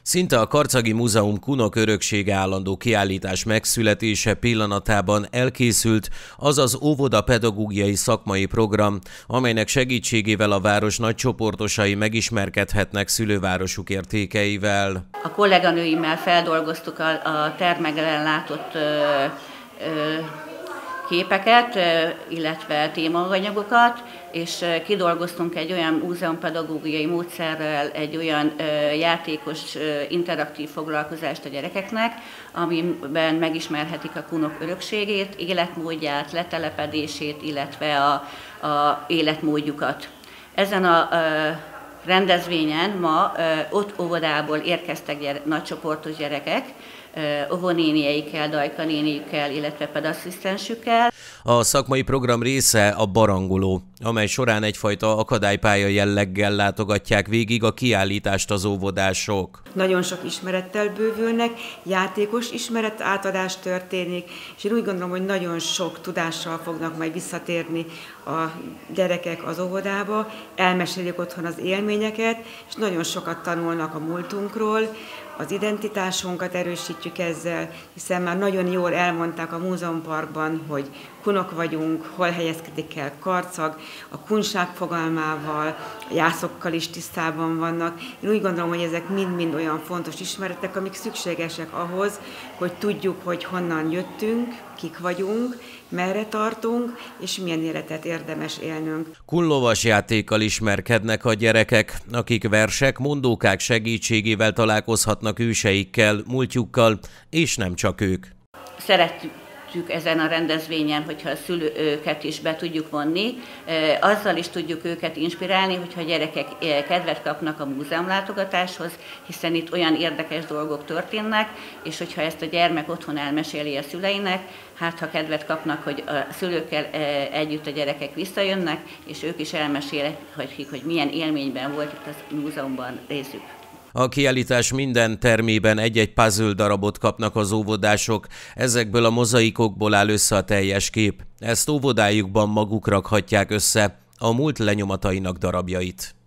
Szinte a Karcagi Múzeum Kunok öröksége állandó kiállítás megszületése pillanatában elkészült az az óvoda pedagógiai szakmai program, amelynek segítségével a város nagycsoportosai megismerkedhetnek szülővárosuk értékeivel. A kolléganőimmel feldolgoztuk a termekben látott képeket, illetve témaanyagokat, és kidolgoztunk egy olyan múzeumpedagógiai módszerrel egy olyan játékos, interaktív foglalkozást a gyerekeknek, amiben megismerhetik a kunok örökségét, életmódját, letelepedését, illetve a életmódjukat. Ezen a rendezvényen ma ott óvodából érkeztek nagycsoportos gyerekek, óvónénieikkel, dajkanéniükkel, illetve pedasszisztensükkel. A szakmai program része a barangoló, amely során egyfajta akadálypálya jelleggel látogatják végig a kiállítást az óvodások. Nagyon sok ismerettel bővülnek, játékos ismeret átadás történik, és én úgy gondolom, hogy nagyon sok tudással fognak majd visszatérni a gyerekek az óvodába, elmesélik otthon az élményeket, és nagyon sokat tanulnak a múltunkról, az identitásunkat erősítjük ezzel, hiszen már nagyon jól elmondták a múzeumparkban, hogy kunok vagyunk, hol helyezkedik el Karcag, a kunság fogalmával, a jászokkal is tisztában vannak. Én úgy gondolom, hogy ezek mind-mind olyan fontos ismeretek, amik szükségesek ahhoz, hogy tudjuk, hogy honnan jöttünk, kik vagyunk, merre tartunk, és milyen életet érdemes élnünk. Kunlovas játékkal ismerkednek a gyerekek, akik versek, mondókák segítségével találkozhatnak őseikkel, múltjukkal, és nem csak ők. Szeretjük ezen a rendezvényen, hogyha a szülőket is be tudjuk vonni, azzal is tudjuk őket inspirálni, hogyha a gyerekek kedvet kapnak a múzeumlátogatáshoz, hiszen itt olyan érdekes dolgok történnek, és hogyha ezt a gyermek otthon elmeséli a szüleinek, hát ha kedvet kapnak, hogy a szülőkkel együtt a gyerekek visszajönnek, és ők is elmesélik, hogy milyen élményben volt itt a múzeumban részük. A kiállítás minden termében egy-egy puzzle darabot kapnak az óvodások, ezekből a mozaikokból áll össze a teljes kép. Ezt óvodájukban maguk rakhatják össze, a múlt lenyomatainak darabjait.